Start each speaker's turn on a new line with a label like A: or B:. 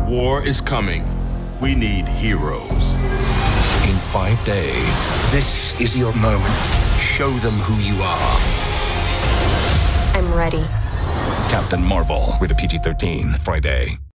A: War is coming. We need heroes.
B: In 5 days.
C: This is your moment. Show them who you are.
D: I'm ready.
B: Captain Marvel, rated PG-13, Friday.